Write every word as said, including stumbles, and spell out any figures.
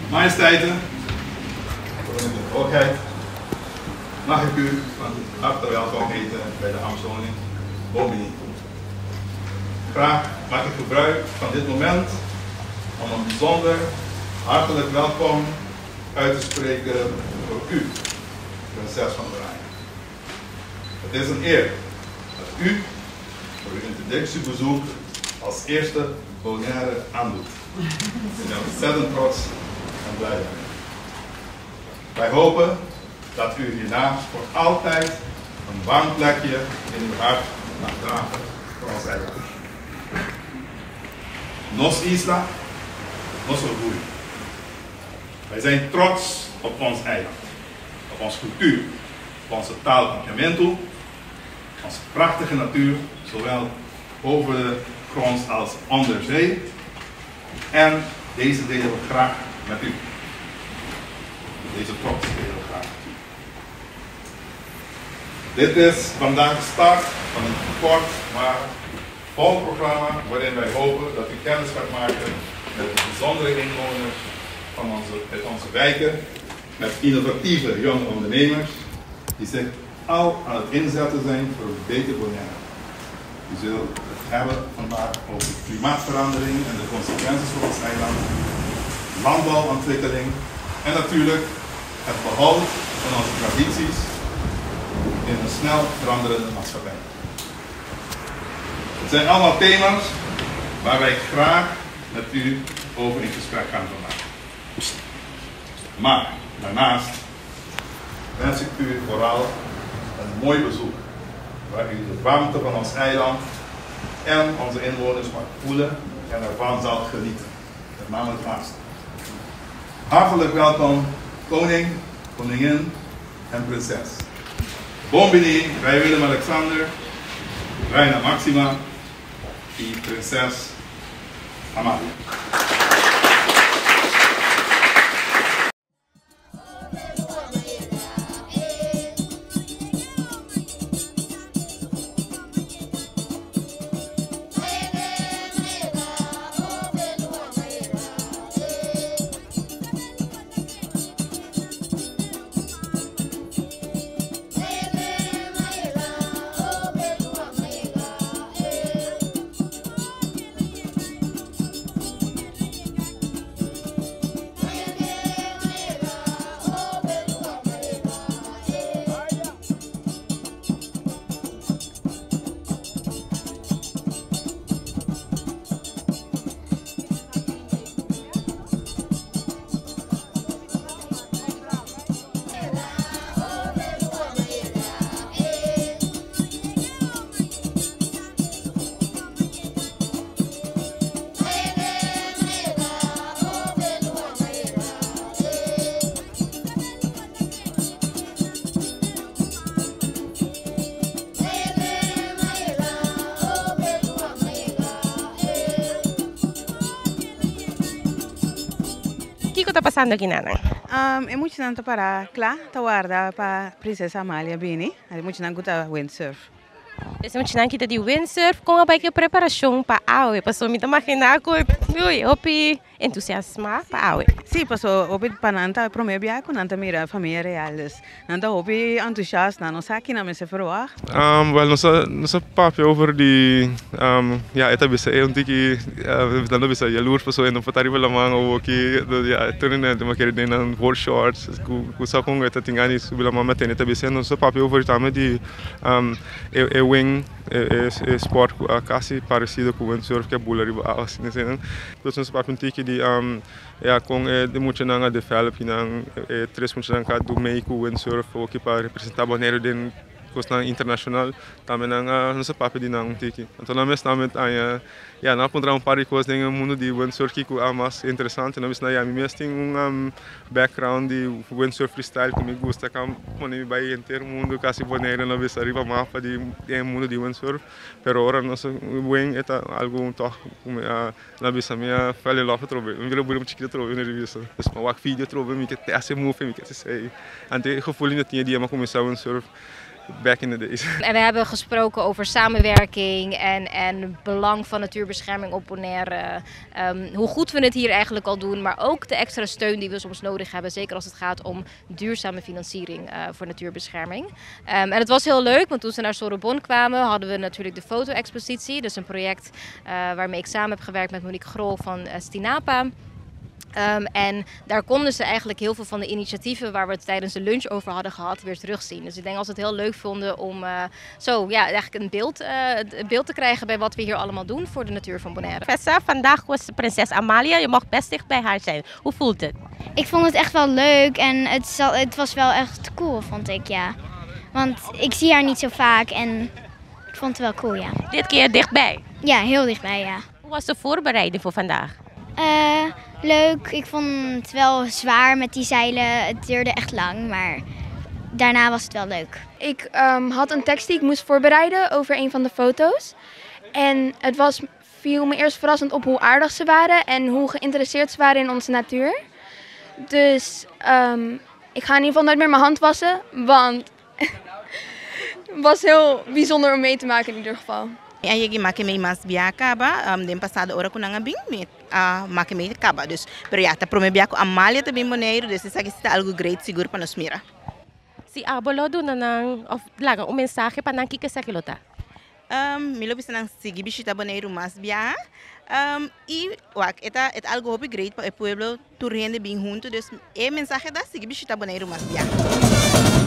Majesteiten, koningin de hoogheid, mag ik u van harte welkom heten bij de ambtswoning Bombini. Graag maak ik gebruik van dit moment om een bijzonder hartelijk welkom uit te spreken voor u, prinses van Oranje. Het is een eer dat u voor uw introductiebezoek als eerste Bonaire aandoet. Ik ben ontzettend trots en blij daarmee. Wij hopen dat u hierna voor altijd een warm plekje in uw hart mag dragen voor ons eiland. Nos isla, nos orgullo. Wij zijn trots op ons eiland, op onze cultuur, op onze taal Papiamento, onze prachtige natuur, zowel over de grond als onder zee. En deze delen we graag met u. Deze trots delen we graag met u. Dit is vandaag de start van een kort maar vol programma waarin wij hopen dat u kennis gaat maken met de bijzondere inwoners van onze, uit onze wijken, met innovatieve jonge ondernemers die zich al aan het inzetten zijn voor een beter Bonaire. We zullen het hebben vandaag over klimaatverandering en de consequenties voor ons eiland, landbouwontwikkeling en natuurlijk het behoud van onze tradities in een snel veranderende maatschappij. Het zijn allemaal thema's waar wij graag met u over in gesprek gaan vandaag. Maar daarnaast wens ik u vooral een mooi bezoek, waar u de warmte van ons eiland en onze inwoners mag voelen en ervan zal genieten, met name het laatste. Hartelijk welkom, koning, koningin en prinses. Bombini, wij Willem-Alexander, Reina Maxima y prinses Amalia. O que está passando aqui, Nana? Um, é muito tanto para lá, tá guarda para princesa Amalia Bini, é muito tanto para windsurf. Esse é um tinanque de windsurf com a bike preparação para a água. Passou me imaginar que eu fui entusiasmar para a água. Sim, passou o bit para nanta primeiro viagem com nanta mira família reais. Nanta o bit entusiasta, não sabe que não me se verwacht. Um, well, nossa nossa papo over die um, ja, esta bisa é um tiki dan bisa jaloers persoon en op tari belamang o que ja, toen net maar keer den aan board shorts, ku ku sa kong esta tingani su belamang maten esta bisa nossa papo over também de um é, é wing é, é sport quase parecido com o windsurf que é bulari assim, né? Então nossa papo um tiki de um ja, com é de muito nanga develop nang é três muito nanga do meio com windsurf o que para representar Bonaire den kost internacional também nanga nossa papo de nang tiki. Então na mes também aí ja, na encontrar um par de coisas no mundo de windsurf que é mais interessante. Na mes na ja, me tem um, um background de windsurf freestyle que me gusta, que me vai inteiro mundo quase Bonaire na vez arriba mapa de de mundo de windsurf. Pero agora nosso wing é algo toch na vez a minha fell in love trove. Eu vou muito chiquito trove na revista. Mas uma vídeo trove me que até se move me que se sei. Ante gevoel in tinha dia maar começar windsurf. back in the days. En we hebben gesproken over samenwerking en, en het belang van natuurbescherming op Bonaire. Um, hoe goed we het hier eigenlijk al doen, maar ook de extra steun die we soms nodig hebben. Zeker als het gaat om duurzame financiering uh, voor natuurbescherming. Um, en het was heel leuk, want toen ze naar Sorobon kwamen hadden we natuurlijk de foto-expositie. Dus een project uh, waarmee ik samen heb gewerkt met Monique Grol van uh, Stinapa. Um, en daar konden ze eigenlijk heel veel van de initiatieven waar we het tijdens de lunch over hadden gehad weer terugzien. Dus ik denk dat ze het heel leuk vonden om uh, zo ja, eigenlijk een beeld, uh, een beeld te krijgen bij wat we hier allemaal doen voor de natuur van Bonaire. Vessa, vandaag was prinses Amalia. Je mag best dicht bij haar zijn. Hoe voelt het? Ik vond het echt wel leuk en het, zal, het was wel echt cool, vond ik, ja. Want ik zie haar niet zo vaak en ik vond het wel cool, ja. Dit keer dichtbij? Ja, heel dichtbij, ja. Hoe was de voorbereiding voor vandaag? Uh, leuk. Ik vond het wel zwaar met die zeilen. Het duurde echt lang, maar daarna was het wel leuk. Ik um, had een tekst die ik moest voorbereiden over een van de foto's. En het was, viel me eerst verrassend op hoe aardig ze waren en hoe geïnteresseerd ze waren in onze natuur. Dus um, ik ga in ieder geval nooit meer mijn hand wassen, want het was heel bijzonder om mee te maken in ieder geval. En je maakt mee mas biakaba, um, de passado ora kunanga bing met ah maak mee kaba. Dus bereata prome biako Amalia te bimboneiro, dus is aqui está algo great seguro para nos mira. Si abolo do nanang of laga um mensaje para nanki que sakilota. Um, milo bisa nang sigi bisita boneiro mas bia. Um, e wak eta et algo hopi great para o pueblo tu rende bem junto, dus e mensaje da sigi bisita boneiro mas bia.